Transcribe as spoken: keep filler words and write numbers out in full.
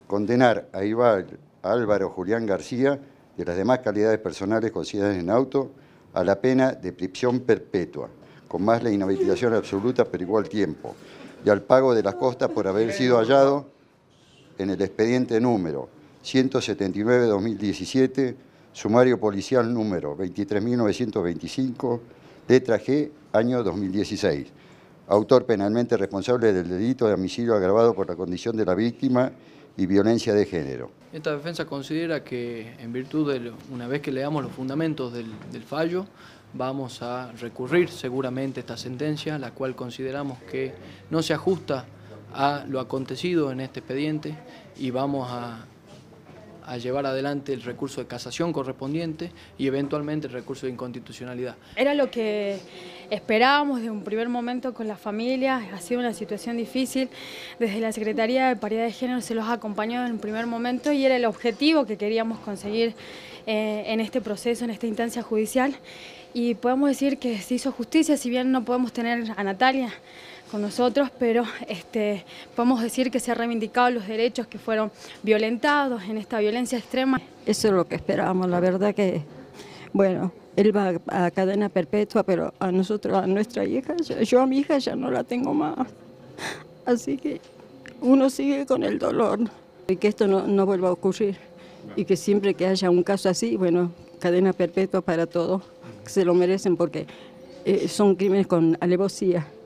condenar a Ibar Álvaro Julián García, de las demás calidades personales consideradas en auto, a la pena de prisión perpetua, con más la inhabilitación absoluta por igual tiempo, y al pago de las costas por haber sido hallado en el expediente número ciento setenta y nueve barra dos mil diecisiete, sumario policial número veintitrés mil novecientos veinticinco, letra G, año dos mil dieciséis. Autor penalmente responsable del delito de homicidio agravado por la condición de la víctima y violencia de género. Esta defensa considera que, en virtud de, lo, una vez que leamos los fundamentos del, del fallo, vamos a recurrir seguramente esta sentencia, la cual consideramos que no se ajusta a lo acontecido en este expediente y vamos a, a llevar adelante el recurso de casación correspondiente y eventualmente el recurso de inconstitucionalidad. Era lo que esperábamos de un primer momento con la familia, ha sido una situación difícil. Desde la Secretaría de Paridad de Género se los ha acompañado en un primer momento y era el objetivo que queríamos conseguir eh, en este proceso, en esta instancia judicial. Y podemos decir que se hizo justicia, si bien no podemos tener a Natalia con nosotros, pero este, podemos decir que se han reivindicado los derechos que fueron violentados en esta violencia extrema. Eso es lo que esperábamos, la verdad que, bueno, él va a cadena perpetua, pero a nosotros, a nuestra hija, yo a mi hija ya no la tengo más. Así que uno sigue con el dolor. Y que esto no, no vuelva a ocurrir. Y que siempre que haya un caso así, bueno, cadena perpetua para todos, que se lo merecen porque eh, son crímenes con alevosía.